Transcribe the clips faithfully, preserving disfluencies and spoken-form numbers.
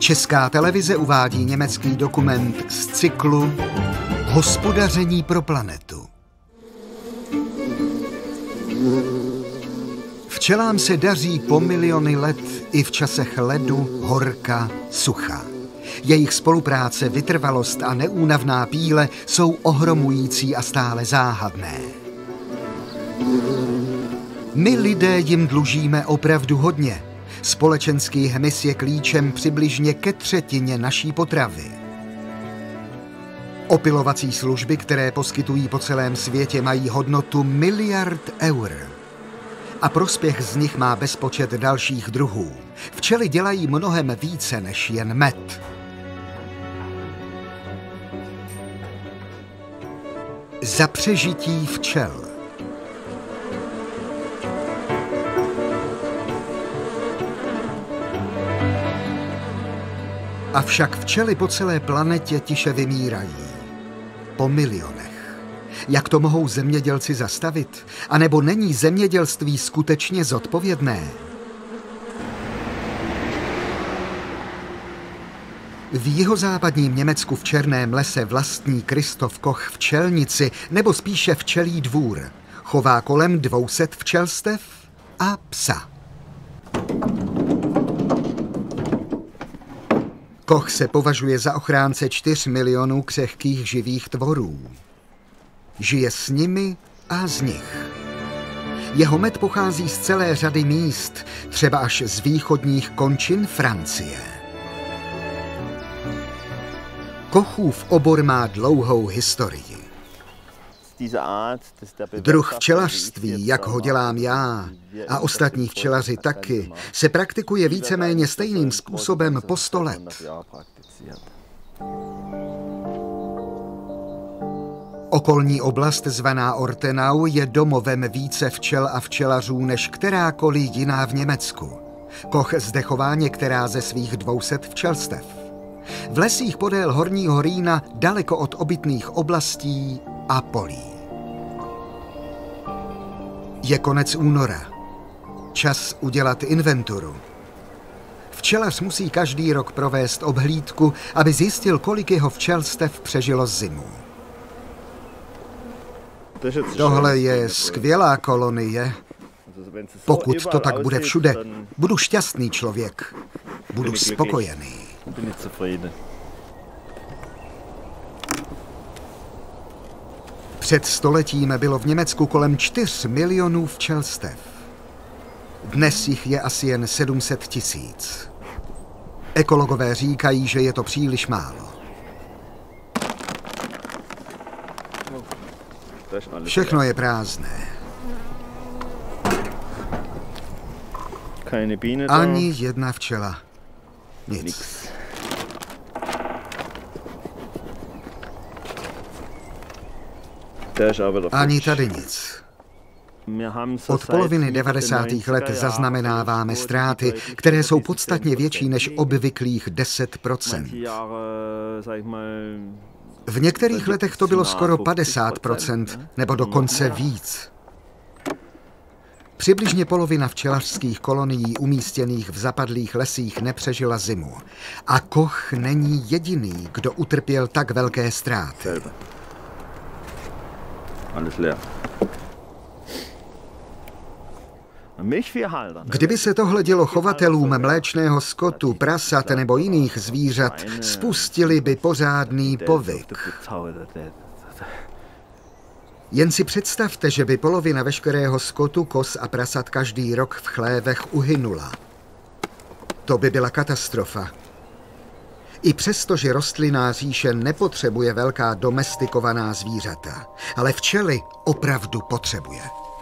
Česká televize uvádí německý dokument z cyklu Hospodaření pro planetu. Včelám se daří po miliony let i v časech ledu, horka, sucha. Jejich spolupráce, vytrvalost a neúnavná píle jsou ohromující a stále záhadné. My lidé jim dlužíme opravdu hodně. Společenský hmyz je klíčem přibližně ke třetině naší potravy. Opylovací služby, které poskytují po celém světě, mají hodnotu miliard eur. A prospěch z nich má bezpočet dalších druhů. Včely dělají mnohem více než jen med. Za přežití včel. Avšak včely po celé planetě tiše vymírají. Po milionech. Jak to mohou zemědělci zastavit? A nebo není zemědělství skutečně zodpovědné? V jihozápadním Německu v Černém lese vlastní Christoph Koch včelnici, nebo spíše včelí dvůr. Chová kolem dvou set včelstev a psa. Koch se považuje za ochránce čtyř milionů křehkých živých tvorů. Žije s nimi a z nich. Jeho med pochází z celé řady míst, třeba až z východních končin Francie. Kochův obor má dlouhou historii. Druh včelařství, jak ho dělám já a ostatní včelaři taky, se praktikuje víceméně stejným způsobem po sto let. Okolní oblast zvaná Ortenau je domovem více včel a včelařů než kterákoliv jiná v Německu. Koch zde chová některá ze svých dvou set včelstev. V lesích podél Horního Rýna, daleko od obytných oblastí a polí. Je konec února. Čas udělat inventuru. Včelař musí každý rok provést obhlídku, aby zjistil, kolik jeho včelstev přežilo zimu. Tohle je skvělá kolonie. Pokud to tak bude všude, budu šťastný člověk. Budu spokojený. Před stoletím bylo v Německu kolem čtyř milionů včelstev. Dnes jich je asi jen sedm set tisíc. Ekologové říkají, že je to příliš málo. Všechno je prázdné. Ani jedna včela. Nic. Ani tady nic. Od poloviny devadesátých let zaznamenáváme ztráty, které jsou podstatně větší než obvyklých deset procent. V některých letech to bylo skoro padesát procent, nebo dokonce víc. Přibližně polovina včelařských kolonií umístěných v zapadlých lesích nepřežila zimu. A Koch není jediný, kdo utrpěl tak velké ztráty. Kdyby se tohle dělo chovatelům mléčného skotu, prasat nebo jiných zvířat, spustili by pořádný povyk. Jen si představte, že by polovina veškerého skotu, kos a prasat každý rok v chlévech uhynula. To by byla katastrofa. I přesto, že rostlinná říše nepotřebuje velká domestikovaná zvířata, ale včely opravdu potřebuje.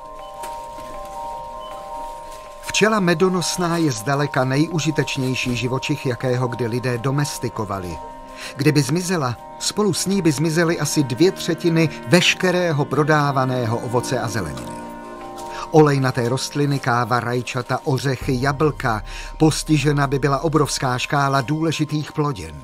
Včela medonosná je zdaleka nejužitečnější živočich, jakého kdy lidé domestikovali. Kdyby zmizela, spolu s ní by zmizely asi dvě třetiny veškerého prodávaného ovoce a zeleniny. Olejnaté rostliny, káva, rajčata, ořechy, jablka, postižena by byla obrovská škála důležitých plodin.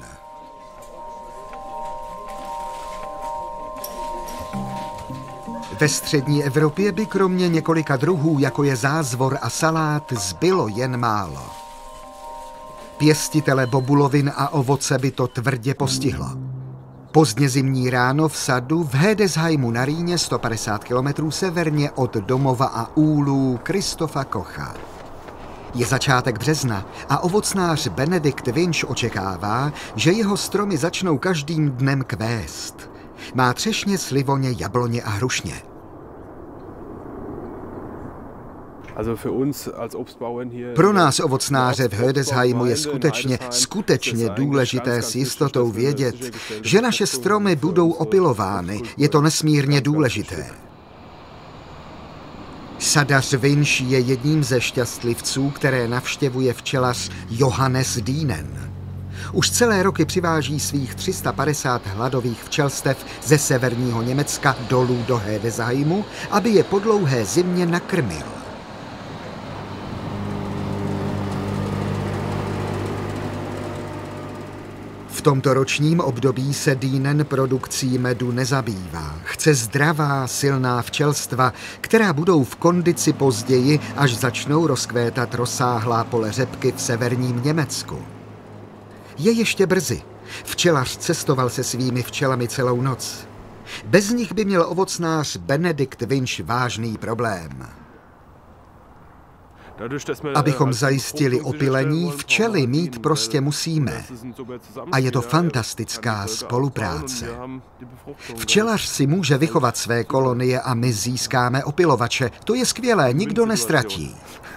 Ve střední Evropě by kromě několika druhů, jako je zázvor a salát, zbylo jen málo. Pěstitele bobulovin a ovoce by to tvrdě postihlo. Pozdně zimní ráno v sadu v Hildesheimu na Rýně, sto padesát kilometrů severně od domova a úlů Christopha Kocha. Je začátek března a ovocnář Benedikt Winch očekává, že jeho stromy začnou každým dnem kvést. Má třešně, slivoně, jabloně a hrušně. Pro nás ovocnáře v Hildesheimu je skutečně, skutečně důležité s jistotou vědět, že naše stromy budou opilovány. Je to nesmírně důležité. Sadař Winch je jedním ze šťastlivců, které navštěvuje včelař Johannes Dienen. Už celé roky přiváží svých tři sta padesát hladových včelstev ze severního Německa dolů do Hildesheimu, aby je po dlouhé zimě nakrmil. V tomto ročním období se Dienen produkcí medu nezabývá. Chce zdravá, silná včelstva, která budou v kondici později, až začnou rozkvétat rozsáhlá pole řepky v severním Německu. Je ještě brzy. Včelař cestoval se svými včelami celou noc. Bez nich by měl ovocnář Benedikt Winch vážný problém. Abychom zajistili opylení, včely mít prostě musíme. A je to fantastická spolupráce. Včelař si může vychovat své kolonie a my získáme opylovače. To je skvělé, nikdo nestratí.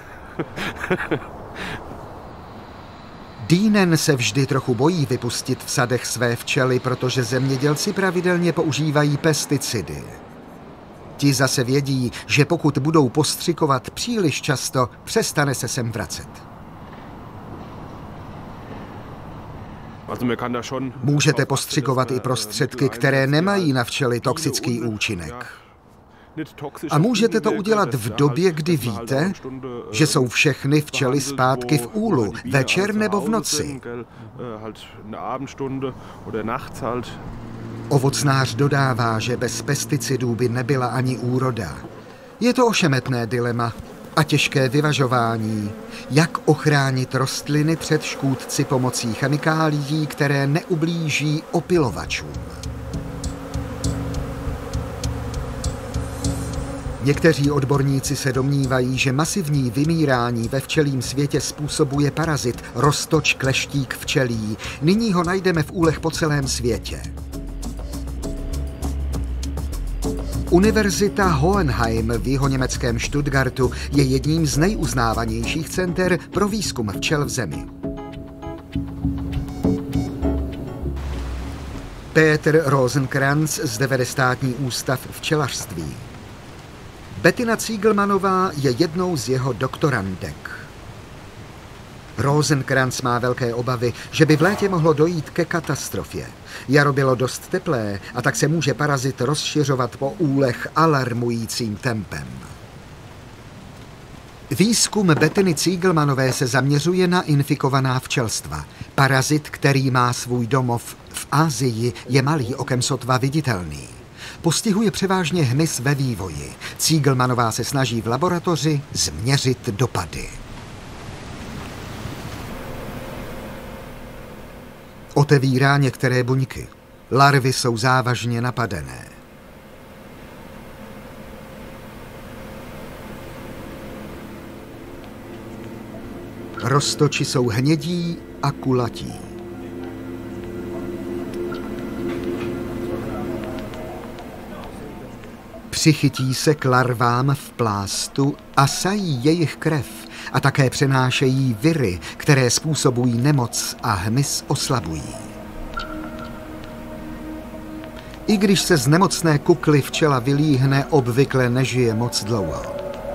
Dienen se vždy trochu bojí vypustit v sadech své včely, protože zemědělci pravidelně používají pesticidy. Ti zase vědí, že pokud budou postřikovat příliš často, přestane se sem vracet. Můžete postřikovat i prostředky, které nemají na včely toxický účinek. A můžete to udělat v době, kdy víte, že jsou všechny včely zpátky v úlu, večer nebo v noci. Ovocnář dodává, že bez pesticidů by nebyla ani úroda. Je to ošemetné dilema a těžké vyvažování, jak ochránit rostliny před škůdci pomocí chemikálií, které neublíží opylovačům. Někteří odborníci se domnívají, že masivní vymírání ve včelím světě způsobuje parazit, roztoč kleštík včelí. Nyní ho najdeme v úlech po celém světě. Univerzita Hohenheim v jihoněmeckém Stuttgartu je jedním z nejuznávanějších center pro výzkum včel v zemi. Peter Rosenkranz zde vede státní ústav včelařství. Bettina Ziegelmanová je jednou z jeho doktorandek. Rosenkranz má velké obavy, že by v létě mohlo dojít ke katastrofě. Jaro bylo dost teplé a tak se může parazit rozšiřovat po úlech alarmujícím tempem. Výzkum Bettiny Ziegelmanové se zaměřuje na infikovaná včelstva. Parazit, který má svůj domov v Asii, je malý, okem sotva viditelný. Postihuje převážně hmyz ve vývoji. Ziegelmanová se snaží v laboratoři změřit dopady. Otevírá některé buňky. Larvy jsou závažně napadené. Roztoči jsou hnědí a kulatí. Přichytí se k larvám v plástu a sají jejich krev a také přenášejí viry, které způsobují nemoc a hmyz oslabují. I když se z nemocné kukly včela vylíhne, obvykle nežije moc dlouho.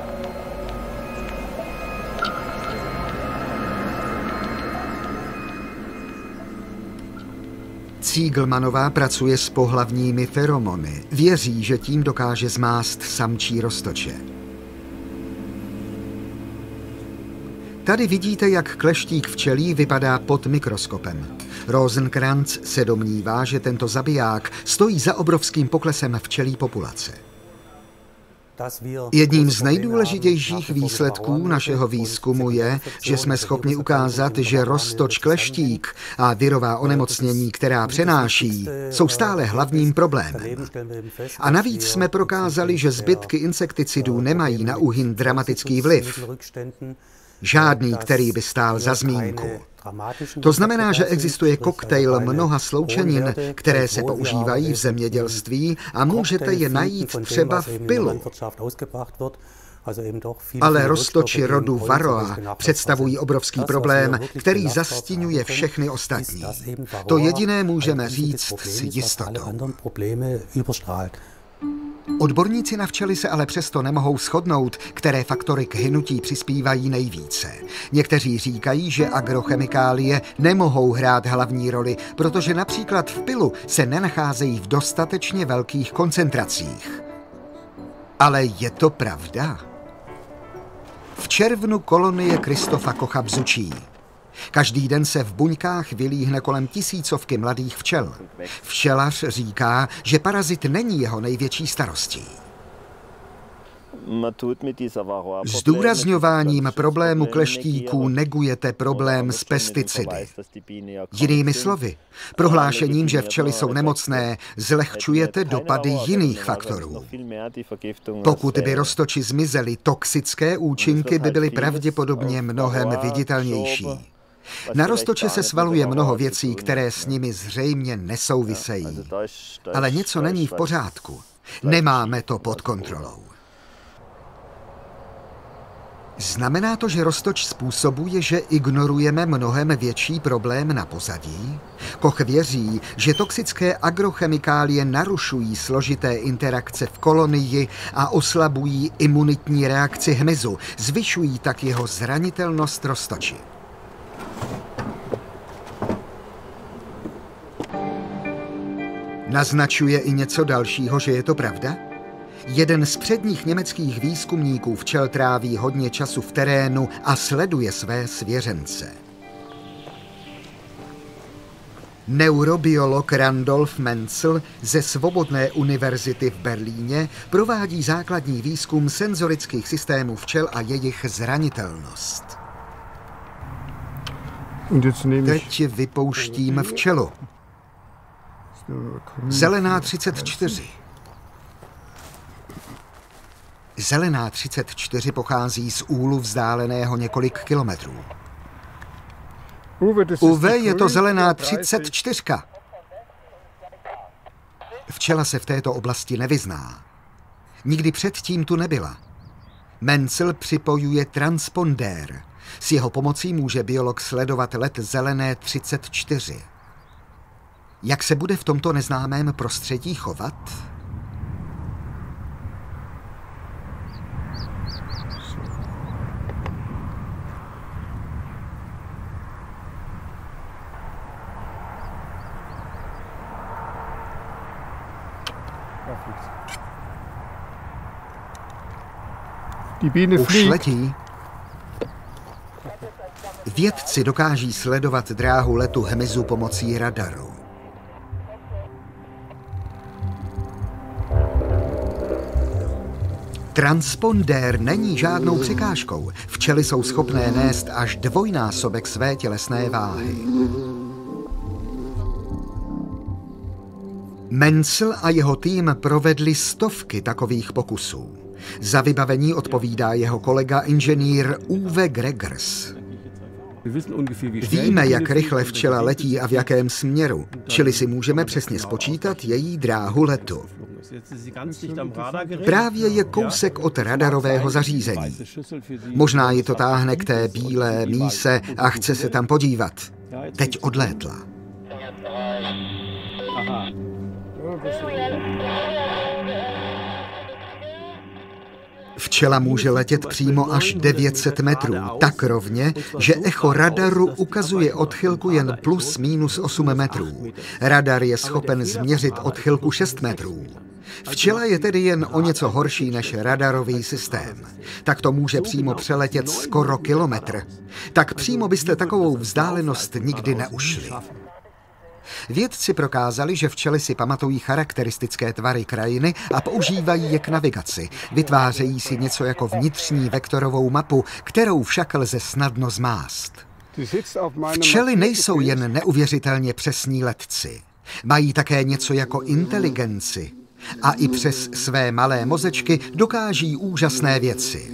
Ziegelmanová pracuje s pohlavními feromony. Věří, že tím dokáže zmást samčí roztoče. Tady vidíte, jak kleštík včelí vypadá pod mikroskopem. Rosenkranz se domnívá, že tento zabiják stojí za obrovským poklesem včelí populace. Jedním z nejdůležitějších výsledků našeho výzkumu je, že jsme schopni ukázat, že roztoč kleštík a virová onemocnění, která přenáší, jsou stále hlavním problémem. A navíc jsme prokázali, že zbytky insekticidů nemají na úhyn dramatický vliv. Žádný, který by stál za zmínku. To znamená, že existuje koktejl mnoha sloučenin, které se používají v zemědělství a můžete je najít třeba v pylu. Ale roztoči rodu Varroa představují obrovský problém, který zastínuje všechny ostatní. To jediné můžeme říct s jistotou. Odborníci na včely se ale přesto nemohou shodnout, které faktory k hynutí přispívají nejvíce. Někteří říkají, že agrochemikálie nemohou hrát hlavní roli, protože například v pylu se nenacházejí v dostatečně velkých koncentracích. Ale je to pravda? V červnu kolonie Kristofa Kocha bzučí. Každý den se v buňkách vylíhne kolem tisícovky mladých včel. Včelař říká, že parazit není jeho největší starostí. Zdůrazňováním problému kleštíků negujete problém s pesticidy. Jinými slovy, prohlášením, že včely jsou nemocné, zlehčujete dopady jiných faktorů. Pokud by roztoči zmizely, toxické účinky by byly pravděpodobně mnohem viditelnější. Na roztoče se svaluje mnoho věcí, které s nimi zřejmě nesouvisejí. Ale něco není v pořádku. Nemáme to pod kontrolou. Znamená to, že roztoč způsobuje, že ignorujeme mnohem větší problém na pozadí? Koch věří, že toxické agrochemikálie narušují složité interakce v kolonii a oslabují imunitní reakci hmyzu, zvyšují tak jeho zranitelnost roztoči. Naznačuje i něco dalšího, že je to pravda? Jeden z předních německých výzkumníků včel tráví hodně času v terénu a sleduje své svěřence. Neurobiolog Randolf Menzel ze Svobodné univerzity v Berlíně provádí základní výzkum senzorických systémů včel a jejich zranitelnost. Teď vypouštím včelu. Zelená třicet čtyři. Zelená třicet čtyři pochází z úlu vzdáleného několik kilometrů. Uwe, je to zelená třicet čtyři. Včela se v této oblasti nevyzná. Nikdy předtím tu nebyla. Menzel připojuje transpondér. S jeho pomocí může biolog sledovat let zelené třicet čtyři. Jak se bude v tomto neznámém prostředí chovat? Už letí. Vědci dokáží sledovat dráhu letu hmyzu pomocí radaru. Transpondér není žádnou překážkou. Včely jsou schopné nést až dvojnásobek své tělesné váhy. Menzel a jeho tým provedli stovky takových pokusů. Za vybavení odpovídá jeho kolega inženýr Uwe Gregers. Víme, jak rychle včela letí a v jakém směru, čili si můžeme přesně spočítat její dráhu letu. Právě je kousek od radarového zařízení. Možná ji to táhne k té bílé míse a chce se tam podívat. Teď odlétla. Včela může letět přímo až devět set metrů, tak rovně, že echo radaru ukazuje odchylku jen plus minus osm metrů. Radar je schopen změřit odchylku šest metrů. Včela je tedy jen o něco horší než radarový systém. Tak to může přímo přeletět skoro kilometr. Tak přímo byste takovou vzdálenost nikdy neušli. Vědci prokázali, že včely si pamatují charakteristické tvary krajiny a používají je k navigaci. Vytvářejí si něco jako vnitřní vektorovou mapu, kterou však lze snadno zmást. Včely nejsou jen neuvěřitelně přesní letci. Mají také něco jako inteligenci a i přes své malé mozečky dokáží úžasné věci.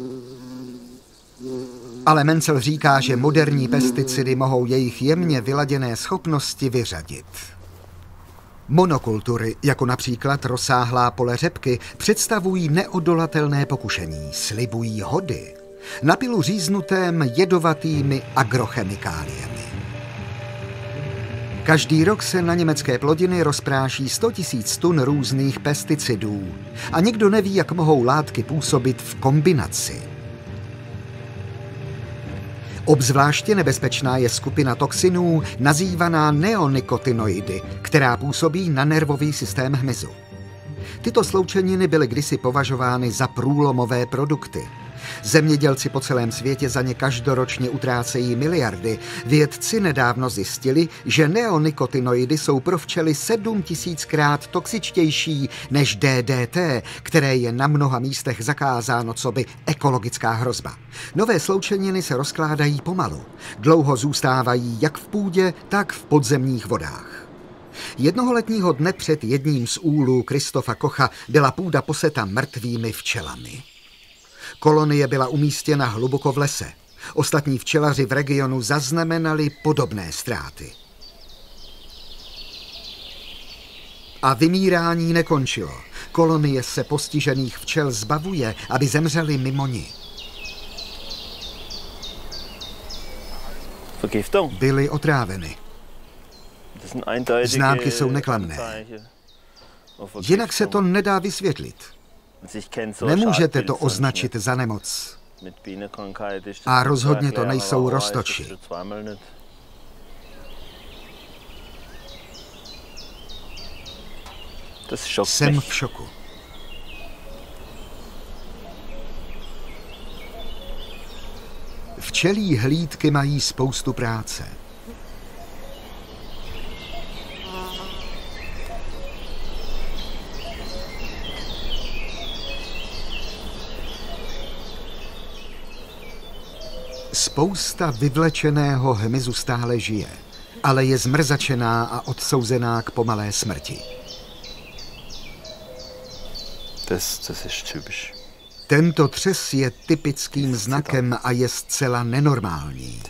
Ale Menzel říká, že moderní pesticidy mohou jejich jemně vyladěné schopnosti vyřadit. Monokultury, jako například rozsáhlá pole řepky, představují neodolatelné pokušení, slibují hody, na pilu říznutém jedovatými agrochemikáliemi. Každý rok se na německé plodiny rozpráší sto tisíc tun různých pesticidů a nikdo neví, jak mohou látky působit v kombinaci. Obzvláště nebezpečná je skupina toxinů nazývaná neonikotinoidy, která působí na nervový systém hmyzu. Tyto sloučeniny byly kdysi považovány za průlomové produkty. Zemědělci po celém světě za ně každoročně utrácejí miliardy. Vědci nedávno zjistili, že neonikotinoidy jsou pro včely sedm tisíckrát toxičtější než D D T, které je na mnoha místech zakázáno coby ekologická hrozba. Nové sloučeniny se rozkládají pomalu. Dlouho zůstávají jak v půdě, tak v podzemních vodách. Jednoho letního dne před jedním z úlů Christopha Kocha byla půda poseta mrtvými včelami. Kolonie byla umístěna hluboko v lese. Ostatní včelaři v regionu zaznamenali podobné ztráty. A vymírání nekončilo. Kolonie se postižených včel zbavuje, aby zemřeli mimo ní. Byly otráveny. Známky jsou nekladné. Jinak se to nedá vysvětlit. Nemůžete to označit za nemoc. A rozhodně to nejsou roztoči. Jsem v šoku. Včelí hlídky mají spoustu práce. Spousta vyvlečeného hmyzu stále žije, ale je zmrzačená a odsouzená k pomalé smrti. Tento třes je typickým znakem a je zcela nenormální.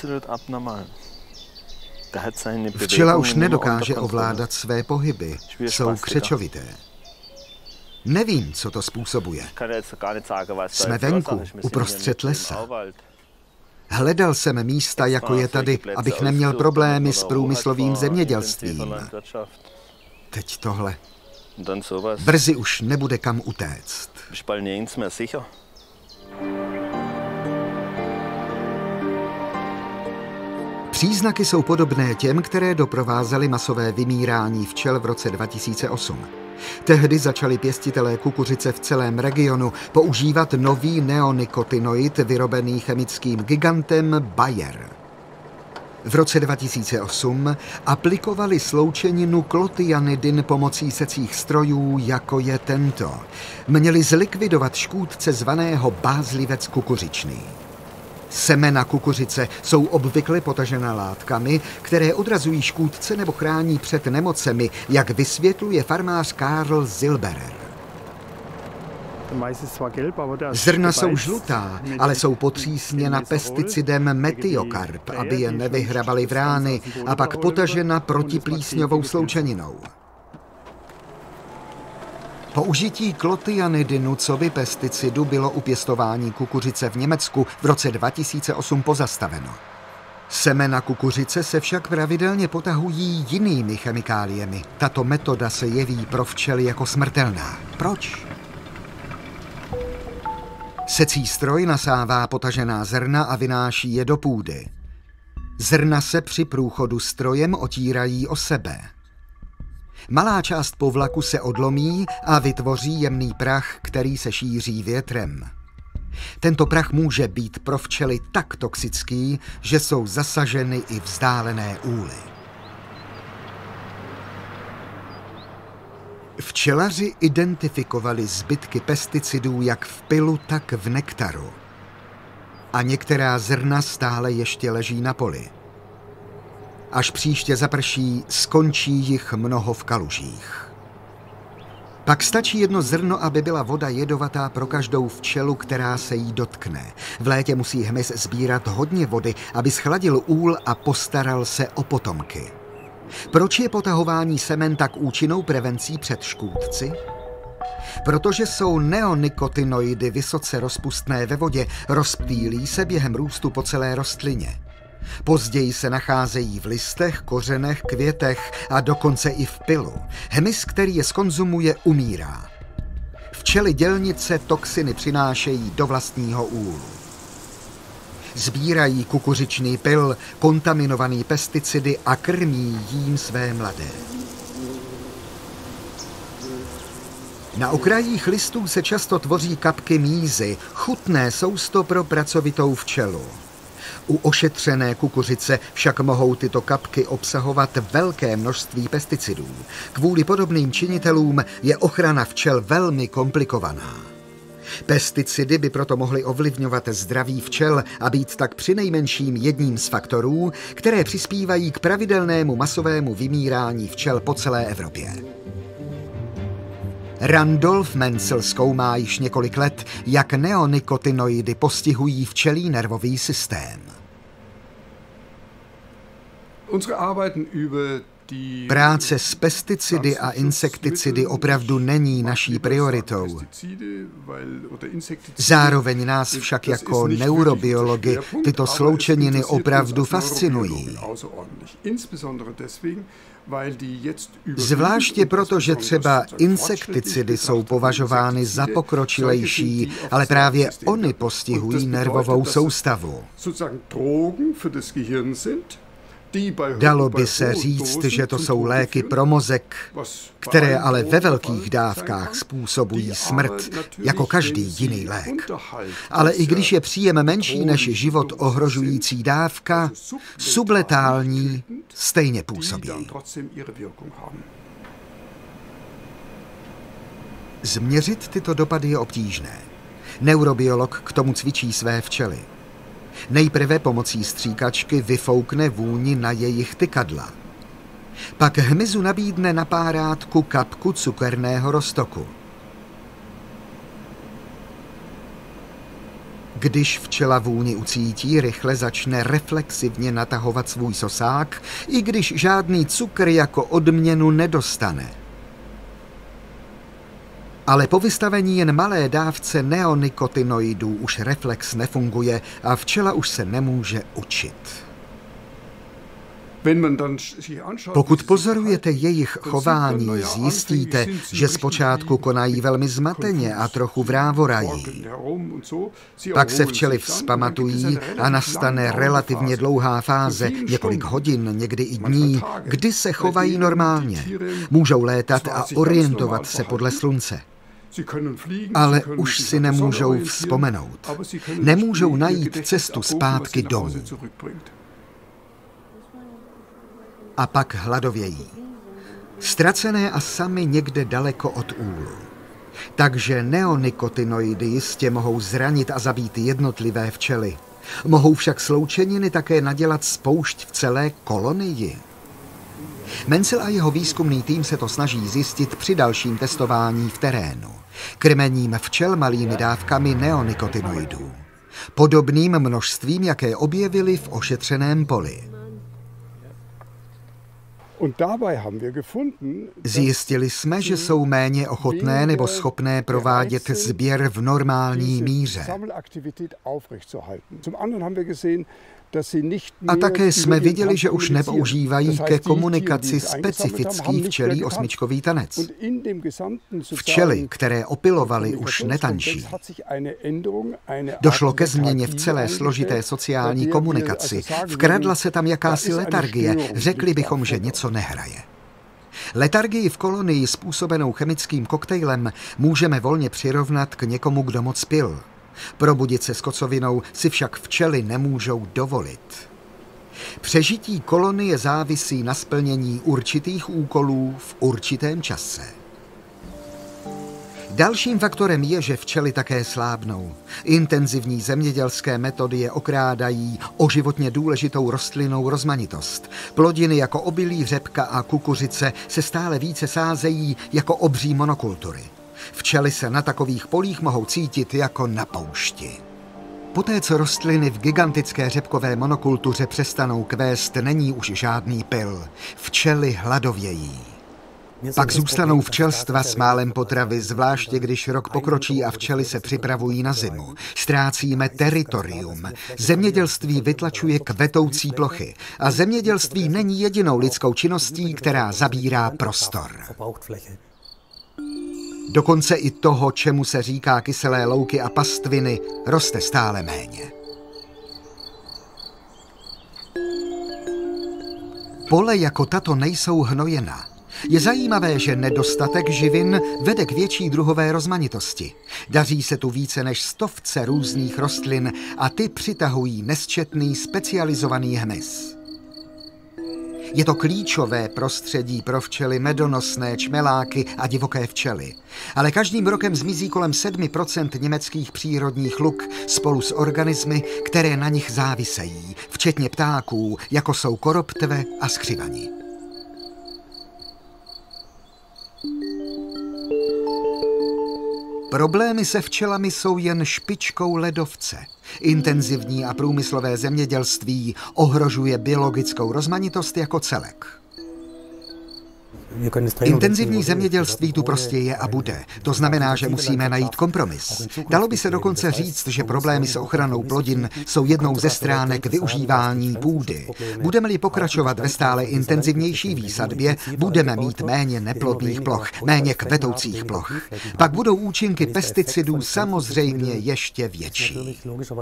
Včela už nedokáže ovládat své pohyby, jsou křečovité. Nevím, co to způsobuje. Jsme venku, uprostřed lesa. Hledal jsem místa, jako je tady, abych neměl problémy s průmyslovým zemědělstvím. Teď tohle. Brzy už nebude kam utéct. Příznaky jsou podobné těm, které doprovázely masové vymírání včel v roce dva tisíce osm. Tehdy začali pěstitelé kukuřice v celém regionu používat nový neonikotinoid vyrobený chemickým gigantem Bayer. V roce dva tisíce osm aplikovali sloučeninu klotianidin pomocí secích strojů, jako je tento. Měli zlikvidovat škůdce zvaného bázlivec kukuřičný. Semena kukuřice jsou obvykle potažena látkami, které odrazují škůdce nebo chrání před nemocemi, jak vysvětluje farmář Karl Zilberer. Zrna jsou žlutá, ale jsou potřísněna pesticidem metiokarp, aby je nevyhrabaly vrány, a pak potažena protiplísňovou sloučeninou. Použití klotianidinu coby pesticidu bylo u pěstování kukuřice v Německu v roce dva tisíce osm pozastaveno. Semena kukuřice se však pravidelně potahují jinými chemikáliemi. Tato metoda se jeví pro včely jako smrtelná. Proč? Secí stroj nasává potažená zrna a vynáší je do půdy. Zrna se při průchodu strojem otírají o sebe. Malá část povlaku se odlomí a vytvoří jemný prach, který se šíří větrem. Tento prach může být pro včely tak toxický, že jsou zasaženy i vzdálené úly. Včelaři identifikovali zbytky pesticidů jak v pylu, tak v nektaru. A některá zrna stále ještě leží na poli. Až příště zaprší, skončí jich mnoho v kalužích. Pak stačí jedno zrno, aby byla voda jedovatá pro každou včelu, která se jí dotkne. V létě musí hmyz sbírat hodně vody, aby schladil úl a postaral se o potomky. Proč je potahování semen tak účinnou prevencí před škůdci? Protože jsou neonikotinoidy vysoce rozpustné ve vodě, rozptýlí se během růstu po celé rostlině. Později se nacházejí v listech, kořenech, květech a dokonce i v pylu. Hmyz, který je zkonzumuje, umírá. Včely dělnice toxiny přinášejí do vlastního úlu. Sbírají kukuřičný pyl, kontaminovaný pesticidy a krmí jím své mladé. Na okrajích listů se často tvoří kapky mízy, chutné sousto pro pracovitou včelu. U ošetřené kukuřice však mohou tyto kapky obsahovat velké množství pesticidů. Kvůli podobným činitelům je ochrana včel velmi komplikovaná. Pesticidy by proto mohly ovlivňovat zdraví včel a být tak přinejmenším jedním z faktorů, které přispívají k pravidelnému masovému vymírání včel po celé Evropě. Randolf Menzel zkoumá již několik let, jak neonikotinoidy postihují včelí nervový systém. Práce s pesticidy a insekticidy opravdu není naší prioritou. Zároveň nás však jako neurobiology tyto sloučeniny opravdu fascinují. Zvláště proto, že třeba insekticidy jsou považovány za pokročilejší, ale právě ony postihují nervovou soustavu. Dalo by se říct, že to jsou léky pro mozek, které ale ve velkých dávkách způsobují smrt, jako každý jiný lék. Ale i když je příjem menší než život ohrožující dávka, subletální stejně působí. Změřit tyto dopady je obtížné. Neurobiolog k tomu cvičí své včely. Nejprve pomocí stříkačky vyfoukne vůni na jejich tykadla. Pak hmyzu nabídne na párátku kapku cukerného roztoku. Když včela vůni ucítí, rychle začne reflexivně natahovat svůj sosák, i když žádný cukr jako odměnu nedostane. Ale po vystavení jen malé dávce neonikotinoidů už reflex nefunguje a včela už se nemůže učit. Pokud pozorujete jejich chování, zjistíte, že zpočátku konají velmi zmateně a trochu vrávorají. Pak se včely vzpamatují a nastane relativně dlouhá fáze, několik hodin, někdy i dní, kdy se chovají normálně. Můžou létat a orientovat se podle slunce. Ale už si nemůžou vzpomenout. Nemůžou najít cestu zpátky domů. A pak hladovějí. Ztracené a sami někde daleko od úlu. Takže neonikotinoidy jistě mohou zranit a zabít jednotlivé včely. Mohou však sloučeniny také nadělat spoušť v celé kolonii. Menzel a jeho výzkumný tým se to snaží zjistit při dalším testování v terénu. Krmením včel malými dávkami neonikotinoidů. Podobným množstvím, jaké objevili v ošetřeném poli. Zjistili jsme, že jsou méně ochotné nebo schopné provádět sběr v normální míře. A také jsme viděli, že už nepoužívají ke komunikaci specifický včelí osmičkový tanec. Včely, které opilovaly, už netančí. Došlo ke změně v celé složité sociální komunikaci. Vkradla se tam jakási letargie, řekli bychom, že něco nehraje. Letargii v kolonii způsobenou chemickým koktejlem můžeme volně přirovnat k někomu, kdo moc pil. Probudit se s kocovinou si však včely nemůžou dovolit. Přežití kolonie závisí na splnění určitých úkolů v určitém čase. Dalším faktorem je, že včely také slábnou. Intenzivní zemědělské metody je okrádají o životně důležitou rostlinnou rozmanitost. Plodiny jako obilí, řepka a kukuřice se stále více sázejí jako obří monokultury. Včely se na takových polích mohou cítit jako na poušti. Poté, co rostliny v gigantické řepkové monokultuře přestanou kvést, není už žádný pyl. Včely hladovějí. Pak zůstanou včelstva s málem potravy, zvláště když rok pokročí a včely se připravují na zimu. Ztrácíme teritorium. Zemědělství vytlačuje kvetoucí plochy. A zemědělství není jedinou lidskou činností, která zabírá prostor. Dokonce i toho, čemu se říká kyselé louky a pastviny, roste stále méně. Pole jako tato nejsou hnojena. Je zajímavé, že nedostatek živin vede k větší druhové rozmanitosti. Daří se tu více než stovce různých rostlin a ty přitahují nesčetný specializovaný hmyz. Je to klíčové prostředí pro včely medonosné, čmeláky a divoké včely. Ale každým rokem zmizí kolem sedm procent německých přírodních luk spolu s organismy, které na nich závisejí, včetně ptáků, jako jsou koroptve a skřivani. Problémy se včelami jsou jen špičkou ledovce. Intenzivní a průmyslové zemědělství ohrožuje biologickou rozmanitost jako celek. Intenzivní zemědělství tu prostě je a bude. To znamená, že musíme najít kompromis. Dalo by se dokonce říct, že problémy s ochranou plodin jsou jednou ze stránek využívání půdy. Budeme-li pokračovat ve stále intenzivnější výsadbě, budeme mít méně neplodných ploch, méně kvetoucích ploch. Pak budou účinky pesticidů samozřejmě ještě větší.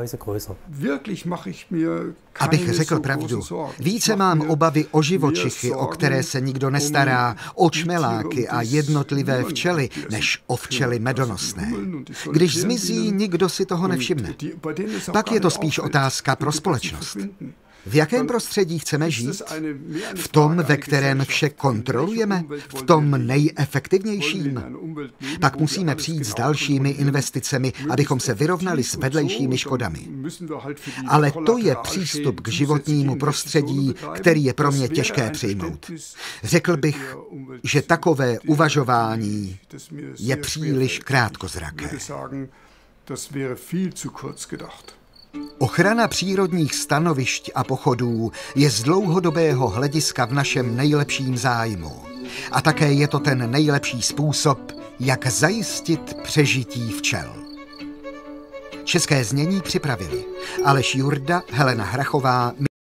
Abych řekl pravdu, více mám obavy o živočichy, o které se nikdo nestará, o čmeláky a jednotlivé včely, než o včely medonosné. Když zmizí, nikdo si toho nevšimne. Pak je to spíš otázka pro společnost. V jakém prostředí chceme žít? V tom, ve kterém vše kontrolujeme? V tom nejefektivnějším? Pak musíme přijít s dalšími investicemi, abychom se vyrovnali s vedlejšími škodami. Ale to je přístup k životnímu prostředí, který je pro mě těžké přijmout. Řekl bych, že takové uvažování je příliš krátkozraké. Ochrana přírodních stanovišť a pochodů je z dlouhodobého hlediska v našem nejlepším zájmu. A také je to ten nejlepší způsob, jak zajistit přežití včel. České znění připravili Aleš Jurda, Helena Hrachová,